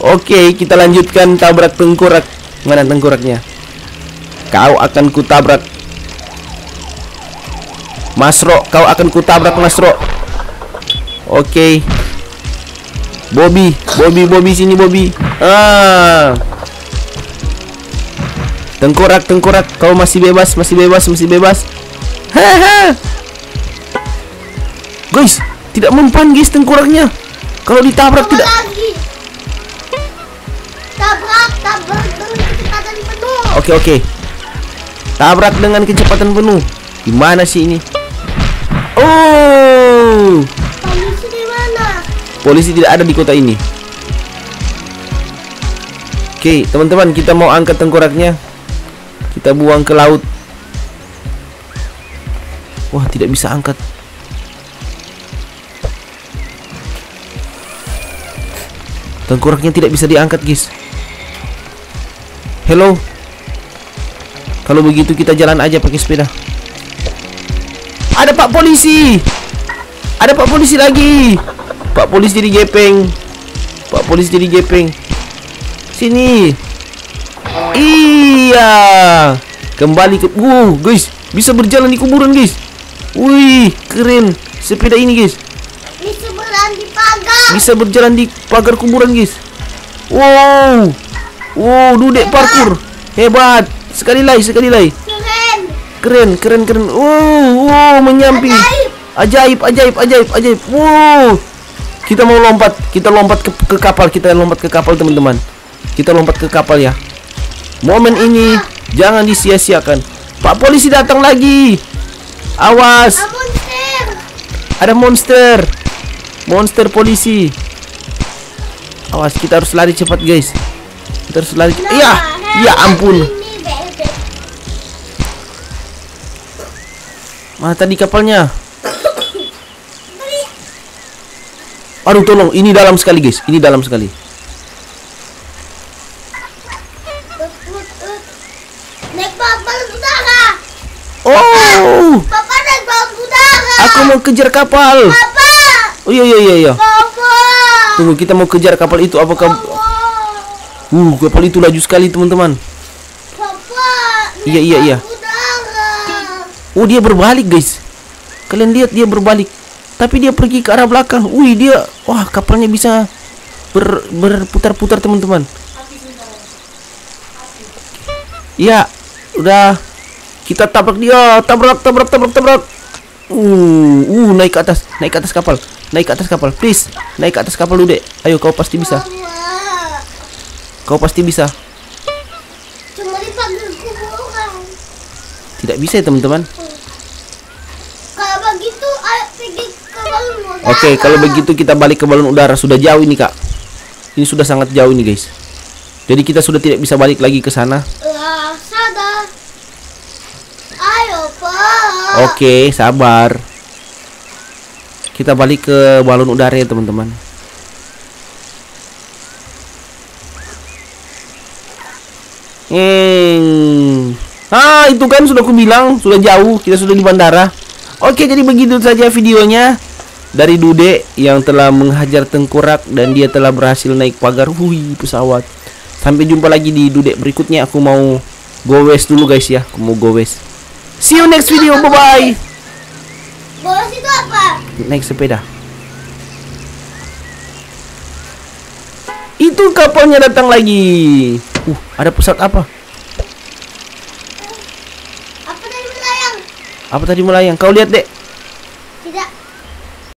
Oke, kita lanjutkan tabrak tengkorak. Mana tengkoraknya? Kau akan kutabrak, Masro. Kau akan kutabrak, Masro. Oke. Bobby sini, Bobby. Tengkorak, kau masih bebas. Haha. Guys, tidak mempan guys tengkoraknya. Kalau ditabrak tidak. Tabrak dengan kecepatan penuh. Oke. Tabrak dengan kecepatan penuh. Gimana sih ini? Oh. Polisi di mana? Polisi tidak ada di kota ini. Oke, teman-teman, kita mau angkat tengkoraknya. Kita buang ke laut. Wah, tidak bisa angkat. Tengkoraknya tidak bisa diangkat, guys. Hello. Kalau begitu kita jalan aja pakai sepeda. Ada Pak Polisi. Ada Pak Polisi lagi. Pak Polisi jadi gepeng. Sini. Iya. Kembali ke guys, bisa berjalan di kuburan, guys. Wih, keren. Sepeda ini, guys. Bisa berjalan di pagar kuburan, guys. Wow. Dudek parkur. Hebat. Sekali lagi. Keren. Menyamping. Ajaib. Wow. Kita mau lompat. Kita lompat ke kapal. Teman-teman. Kita lompat ke kapal ya. Momen ini jangan disia-siakan. Pak Polisi datang lagi. Awas. Ada monster. Monster polisi. Awas, kita harus lari cepat, guys. Iya, ampun. Mana tadi kapalnya? Aduh, tolong, ini dalam sekali, guys. Naik balon udara. Oh. Papa naik balon udara. Aku mau kejar kapal. Papa. Oh iya. Papa. Tunggu, kita mau kejar kapal itu. Apakah kapal itu laju sekali, teman-teman. Papa. Iya. Udara. Oh, dia berbalik, guys. Kalian lihat, dia berbalik. Tapi dia pergi ke arah belakang. Kapalnya bisa berputar-putar, teman-teman. Ya, udah. Kita tabrak dia. Tabrak. Naik ke atas kapal. Please. Naik ke atas kapal dulu, Dek. Ayo, kau pasti bisa. Cuma dipanggil kuburan. Tidak bisa ya, teman-teman. Kalau begitu, ayo pergi ke balon udara. Oke, kalau begitu kita balik ke balon udara. Sudah jauh ini, Kak. Ini sudah sangat jauh ini, guys. Jadi kita sudah tidak bisa balik lagi ke sana. Sadar. Ayo, Pak. Oke, sabar. Kita balik ke balon udara ya, teman-teman. Itu kan sudah aku bilang, sudah jauh, kita sudah di bandara. Oke, jadi begitu saja videonya dari Dude yang telah menghajar tengkorak dan dia telah berhasil naik pagar pesawat. Sampai jumpa lagi di Dude berikutnya. Aku mau gowes dulu, guys ya. See you next video, bye-bye. Bolos itu apa? Naik sepeda. Itu kapalnya datang lagi. Ada pesawat apa? Apa tadi melayang? Kau lihat, Dek? Tidak.